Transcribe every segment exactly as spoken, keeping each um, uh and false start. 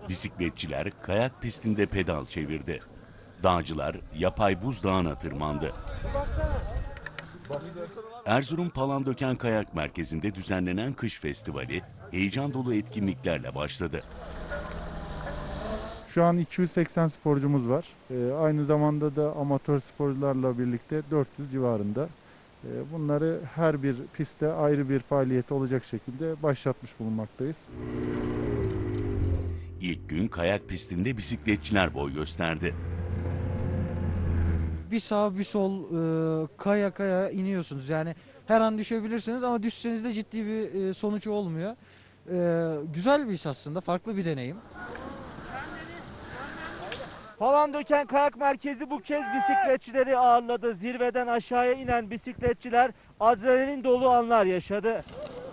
Bisikletçiler kayak pistinde pedal çevirdi. Dağcılar yapay buzdağına tırmandı. Erzurum Palandöken Kayak Merkezi'nde düzenlenen kış festivali heyecan dolu etkinliklerle başladı. Şu an iki yüz seksen sporcumuz var. Ee, aynı zamanda da amatör sporcularla birlikte dört yüz civarında. Ee, bunları her bir pistte ayrı bir faaliyet olacak şekilde başlatmış bulunmaktayız. İlk gün kayak pistinde bisikletçiler boy gösterdi. Bir sağ bir sol e, kaya kaya iniyorsunuz. Yani her an düşebilirsiniz ama düşseniz de ciddi bir e, sonucu olmuyor. E, güzel bir his aslında, farklı bir deneyim. Palandöken Kayak Merkezi bu kez bisikletçileri ağırladı. Zirveden aşağıya inen bisikletçiler adrenalin dolu anlar yaşadı.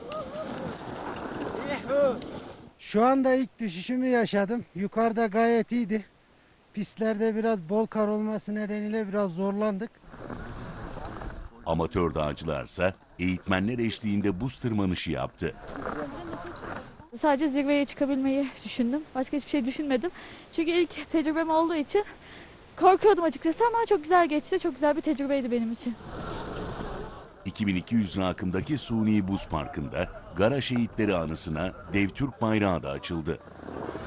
Şu anda ilk düşüşümü yaşadım. Yukarıda gayet iyiydi. Pistlerde biraz bol kar olması nedeniyle biraz zorlandık. Amatör dağcılarsa eğitmenler eşliğinde buz tırmanışı yaptı. Sadece zirveye çıkabilmeyi düşündüm. Başka hiçbir şey düşünmedim. Çünkü ilk tecrübem olduğu için korkuyordum açıkçası ama çok güzel geçti. Çok güzel bir tecrübeydi benim için. iki bin iki yüz rakımdaki Suni Buz Parkı'nda Gara Şehitleri anısına dev Türk bayrağı da açıldı.